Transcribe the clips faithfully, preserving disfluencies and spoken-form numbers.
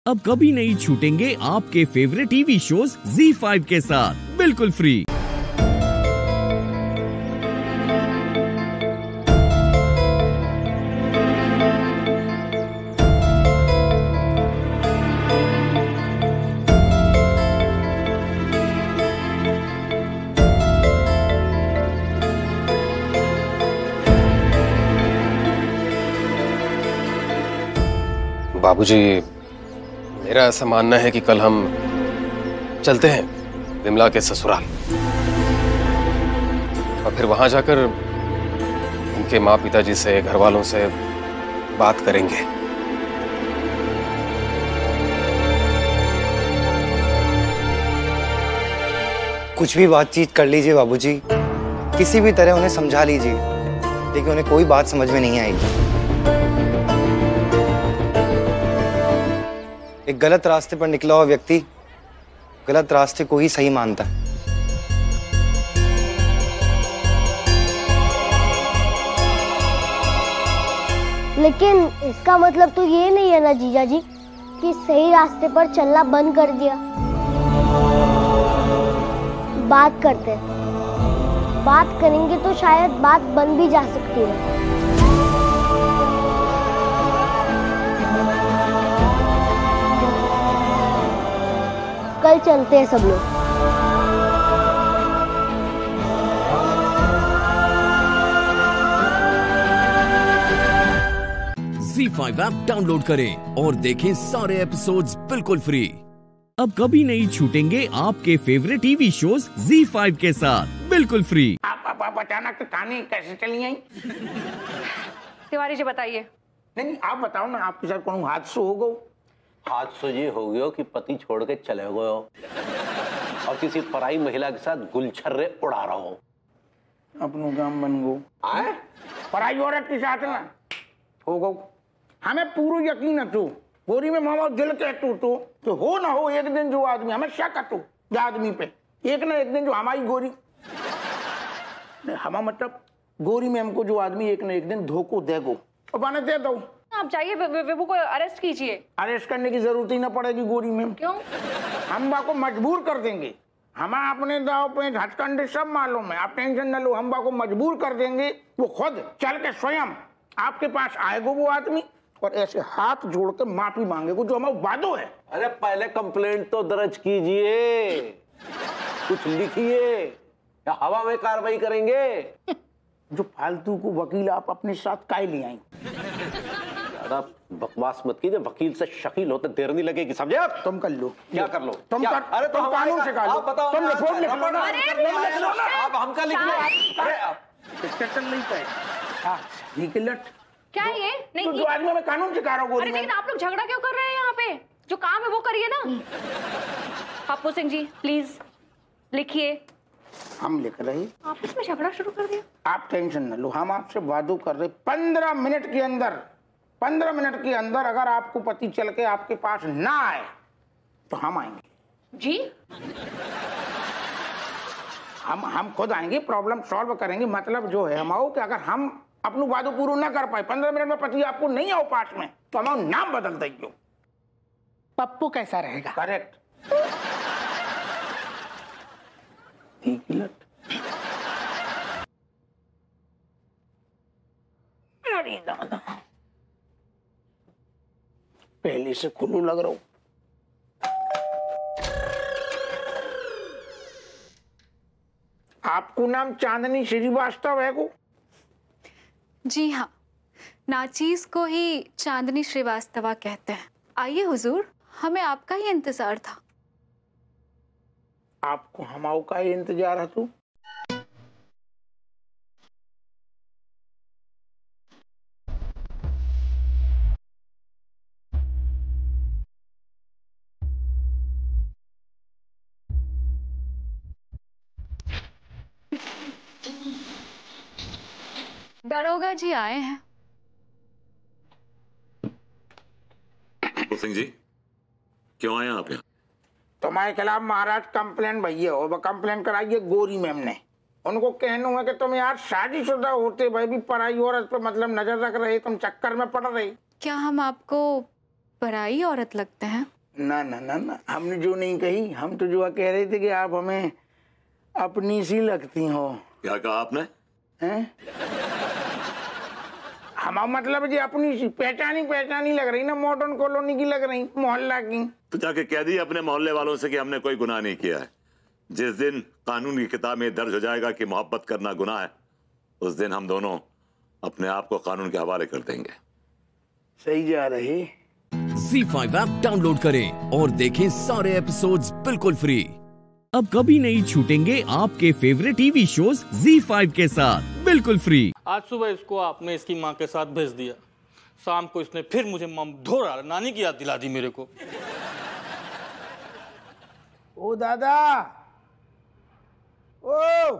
अब कभी नहीं छूटेंगे आपके favourite TV shows Zee five के साथ बिल्कुल फ्री। बाबूजी, मेरा ऐसा मानना है कि कल हम चलते हैं विमला के ससुराल और फिर वहां जाकर उनके माँ पिताजी से, घर वालों से बात करेंगे। कुछ भी बातचीत कर लीजिए बाबूजी, किसी भी तरह उन्हें समझा लीजिए, लेकिन उन्हें कोई बात समझ में नहीं आएगी। एक गलत रास्ते पर निकला हुआ व्यक्ति गलत रास्ते को ही सही मानता है। लेकिन इसका मतलब तो ये नहीं है ना जीजा जी कि सही रास्ते पर चलना बंद कर दिया। बात करते हैं, बात करेंगे तो शायद बात बन भी जा सकती है। कल चलते हैं सब लोग। ज़ी फाइव ऐप डाउनलोड करें और देखें सारे एपिसोड्स बिल्कुल फ्री। अब कभी नहीं छूटेंगे आपके favourite TV shows Zee five के साथ बिल्कुल फ्री। आप, आप, आप अचानक थाने कैसे चली आई? तिवारी जी बताइए। नहीं नहीं आप बताओ ना, आपके साथ कौन हादसा हो गया? हादसा ये हो गया कि पति छोड़ के चले गए हो और किसी पराई महिला के साथ गुलछर्रे उड़ा रहा हो। अपनों काम बन गो आए पराई औरत के साथ ना हो गो। हमें पूरा यकीन है तू गोरी में मामा दिल के तू तो, तो हो ना हो एक दिन जो आदमी हमें शक है तू आदमी पे एक ना एक दिन जो हमारी गोरी हमा मतलब गोरी में हमको जो आदमी एक ना एक दिन धोखो देगो और बने दे दो। आप जाइए, विभू को अरेस्ट कीजिए। अरेस्ट करने की जरूरत ही ना पड़ेगी गोरी में। क्यों? हम बा को मजबूर कर देंगे। हमें अपने दाव पे हथकंडे सब मालूम है, आप टेंशन न लो। हम बा को मजबूर कर देंगे, वो खुद चल के स्वयं आपके पास आएगा वो आदमी और ऐसे हाथ जोड़ के माफी मांगेगा जो हमारा वादो है। अरे पहले कंप्लेंट तो दर्ज कीजिए, कुछ लिखिए या हवा में कार्रवाई करेंगे। जो फालतू को वकील आप अपने साथ काहे ले आई? बकवास मत कीजिए, वकील से शकील होते देर नहीं लगेगी, समझे आप? तुम कर लो। क्या कर लो? तुम क्या? कर, अरे तुम कानून से लो। बताओ, तुम रिपोर्ट लिख लो ना। आप हमका लिख लो। अरे चल नहीं पाए। हाँ निकलट क्या ये? नहीं तो जो आदमी में कानून सिखा रहा हूँ। अरे लेकिन आप लोग झगड़ा क्यों कर रहे हैं यहाँ पे? जो काम है वो करिए ना। पप्पू सिंह जी प्लीज लिखिए। हम लिख रहे। आपस में झगड़ा शुरू कर दिया। आप टेंशन न लो, हम आपसे वादो कर रहे पंद्रह मिनट के अंदर पंद्रह मिनट के अंदर अगर आपको पति चल के आपके पास ना आए तो हम आएंगे। जी हम हम खुद आएंगे, प्रॉब्लम सॉल्व करेंगे। मतलब जो है हम आओ कि अगर हम अपना वादो पूरा ना कर पाए पंद्रह मिनट में पति आपको नहीं आओ पास में तो हम नाम बदल देंगे। पप्पू कैसा रहेगा? करेक्ट। पहले से खुल्लू लग रहा हूं। आपको नाम चांदनी श्रीवास्तव है को? जी हाँ, नाचीज को ही चांदनी श्रीवास्तवा कहते हैं। आइए हुजूर, हमें आपका ही इंतजार था। आपको हमाओ का ही इंतजार है तू? दरोगा जी आए हैं। सिंह जी क्यों आए आप यहाँ? तुम्हारे खिलाफ महाराज कंप्लेन भैया और कंप्लेन कराइए गोरी मैम ने। उनको कहना है कि तुम यार शादीशुदा होते भाई भी पराई औरत पे मतलब नजर रख रहे, तुम चक्कर में पड़ रहे। क्या हम आपको पराई औरत लगते हैं। ना ना ना ना, हमने जो नहीं कही, हम तो जो कह रहे थे कि आप हमें अपनी सी लगती हो। क्या कहा आपने? हैं? हमारा मतलब जी अपनी सी, पहचानी पहचानी लग रही ना, मॉडर्न कॉलोनी की लग रही, मोहल्ला की। तो जाके कह दी अपने मोहल्ले वालों से कि हमने कोई गुनाह नहीं किया है। जिस दिन कानून की किताब में दर्ज हो जाएगा कि मोहब्बत करना गुनाह है, उस दिन हम दोनों अपने आप को कानून के हवाले कर देंगे। सही जा रही। ज़ी फाइव ऐप डाउनलोड करें और देखें सारे एपिसोड्स बिल्कुल फ्री। अब कभी नहीं छूटेंगे आपके favourite TV shows Zee five के साथ बिल्कुल फ्री। आज सुबह इसको आपने इसकी माँ के साथ भेज दिया, शाम को इसने फिर मुझे मम धोरा नानी की याद दिला दी मेरे को। ओ दादा, ओ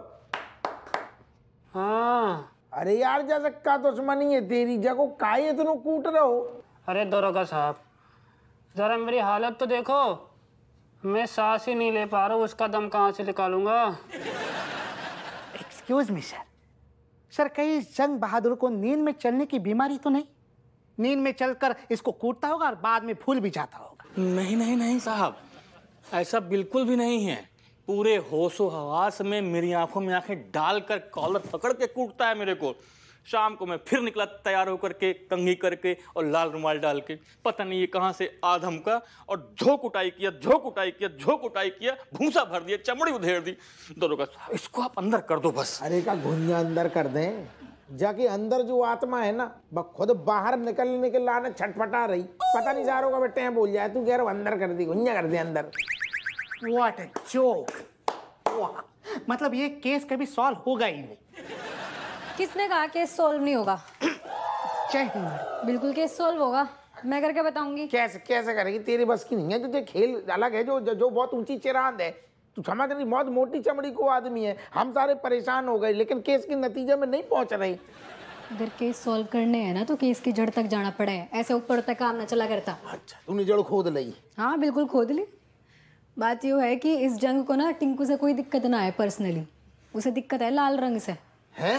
हाँ। अरे यार जैसे का दुश्मनी है तेरी, जगह काहे इतना कूट रहे हो? अरे दरोगा साहब, जरा मेरी हालत तो देखो, मैं सांस ही नहीं ले पा रहा हूँ, उसका दम कहाँ से निकालूंगा। एक्सक्यूज मी सर, सर कहीं जंग बहादुर को नींद में चलने की बीमारी तो नहीं? नींद में चलकर इसको कूटता होगा और बाद में भूल भी जाता होगा। नहीं नहीं नहीं साहब, ऐसा बिल्कुल भी नहीं है। पूरे होशो हवास में मेरी आंखों में आंखें डालकर कॉलर पकड़ के कूटता है मेरे को। शाम को मैं फिर निकला तैयार होकर के, कंघी करके और लाल रुमाल डाल के, पता नहीं ये कहाँ से आधम का, और झोंक उठाई किया, झोंक उठाई किया, झोंक उठाई किया, भूसा भर दिया, चमड़ी उधेड़ दी। दरोगा साहब इसको आप अंदर कर दो बस। अरे का घुनिया अंदर कर दें, जाके अंदर जो आत्मा है ना वो खुद बाहर निकलने के लाने छटपटा रही, पता नहीं सारों का बेटे बोल जाए, तू कह रहा अंदर कर दी, घुनिया कर दे अंदर। What a joke. मतलब ये केस कभी सॉल्व होगा ही नहीं। किसने कहा केस सॉल्व नहीं होगा? जय हिंद। बिल्कुल केस सॉल्व होगा, मैं करके बताऊंगी। कैसे कैसे करेगी? तेरी बस की नहीं है, तुझे खेल अलग है, जो जो बहुत ऊंची चिरांद है, तू समझ नहीं, बहुत मोटी चमड़ी को आदमी है। हम सारे परेशान हो गए, लेकिन केस के नतीजे में नहीं पहुंच रही। अगर केस सॉल्व करने हैं ना तो केस की जड़ तक जाना पड़े, ऐसे ऊपर तक काम ना चला करता। अच्छा, तूने जड़ खोद ली? हाँ बिल्कुल खोद ली। बात यूँ है कि इस जंग को ना टिंकू से कोई दिक्कत ना है पर्सनली, उसे दिक्कत है लाल रंग से। हैं?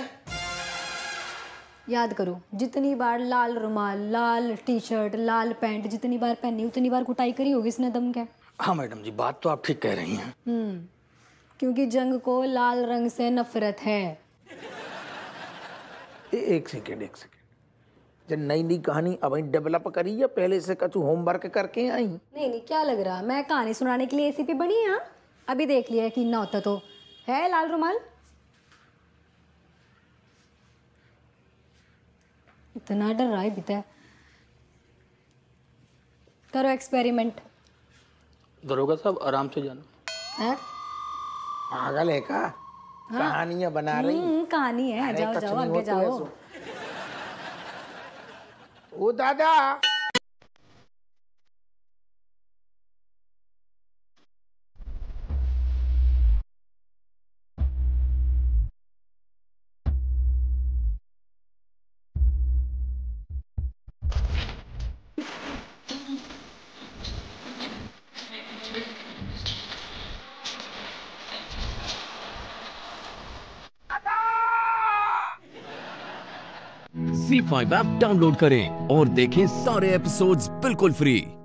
याद करो, जितनी बार लाल रुमाल, लाल टी शर्ट, लाल पैंट जितनी बार पहनी उतनी बार कुटाई करी होगी इसने दम क्या? हाँ मैडम जी, बात तो आप ठीक कह रही हैं। हम्म, क्योंकि जंग को लाल रंग से नफरत है। ए, एक सेकेंड एक सेकेंड, जब नई नई कहानी अब डेवलप करी या पहले से कछु होमवर्क करके आई? नहीं नहीं, क्या लग रहा, मैं कहानी सुनाने के लिए एसीपी बनी है? अभी देख लिया कि ना होता तो है लाल रुमाल। इतना डर रहा है बीता। करो एक्सपेरिमेंट। दरोगा साहब आराम से जाना। है? पागल है का? हाँ? कहानियां बना रही? हम्म, कहानी है, जाओ जाओ आगे जाओ। ओ दादा, ज़ी फाइव ऐप डाउनलोड करें और देखें सारे एपिसोड्स बिल्कुल फ्री।